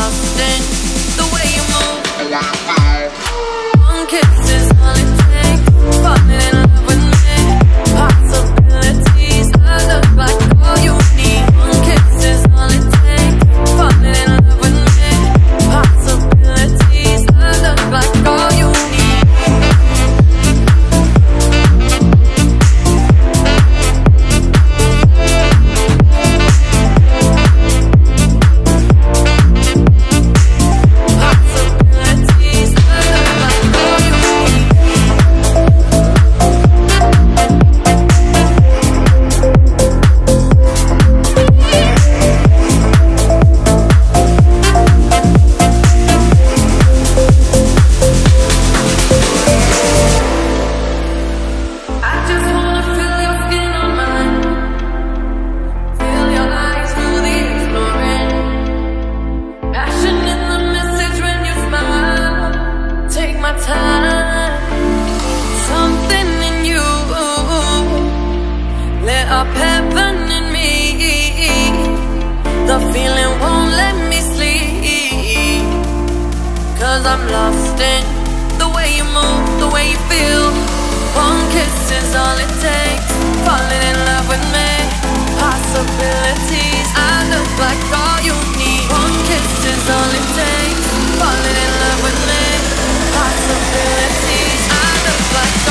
lost in the way you move. One kiss is all it takes, falling in love with me. Possibilities, I look like all you need. One kiss is all it takes, falling in love with me. Possibilities, I look like all you need. I'm lost in the way you move, the way you feel. One kiss is all it takes, falling in love with me. Possibilities, I look like all you need. One kiss is all it takes, falling in love with me. Possibilities, I look like